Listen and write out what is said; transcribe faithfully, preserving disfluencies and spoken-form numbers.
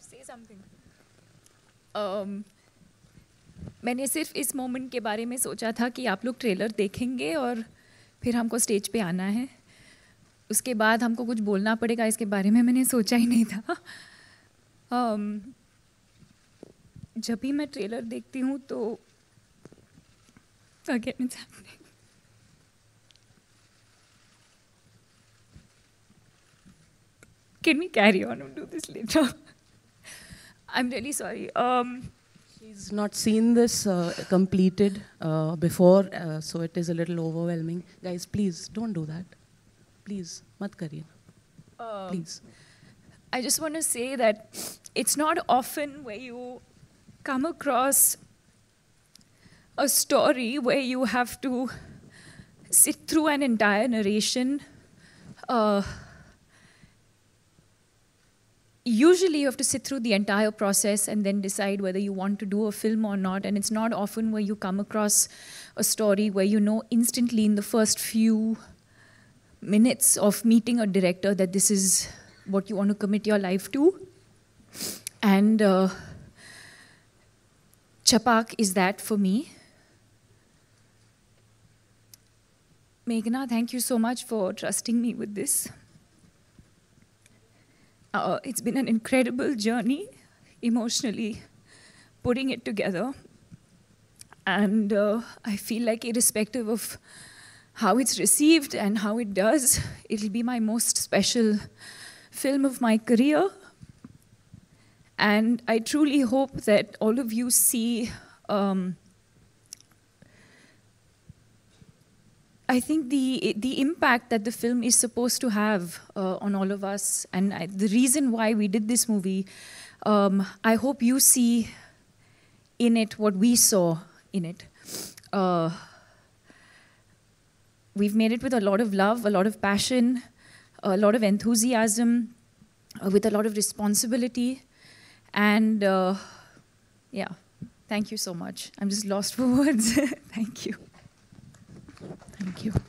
say something. Um, मैंने सिर्फ इस मोमेंट के बारे में सोचा था कि आप लोग ट्रेलर देखेंगे और फिर हमको स्टेज पे आना है. उसके बाद हमको कुछ बोलना पड़ेगा इसके बारे में मैंने सोचा ही नहीं था. um, जब भी मैं ट्रेलर देखती हूँ तो again it's happening. Can we carry on and do this later? I'm really sorry. Um, She's not seen this uh, completed uh, before, uh, so it is a little overwhelming. Guys, please don't do that. Please, mat kariye. um, Please. I just want to say that it's not often where you come across a story where you have to sit through an entire narration. Uh, usually you have to sit through the entire process and then decide whether you want to do a film or not. And it's not often where you come across a story where you know instantly in the first few minutes of meeting a director that this is what you want to commit your life to. And uh, Chapak is that for me. Meghna, thank you so much for trusting me with this. Uh, it's been an incredible journey, emotionally, putting it together. And uh, I feel like irrespective of how it's received and how it does, it'll be my most special film of my career. And I truly hope that all of you see, um, I think the the impact that the film is supposed to have uh, on all of us, and I, the reason why we did this movie, um, I hope you see in it what we saw in it. Uh, we've made it with a lot of love, a lot of passion, a lot of enthusiasm, uh, with a lot of responsibility, and uh, yeah, thank you so much. I'm just lost for words. Thank you. Thank you.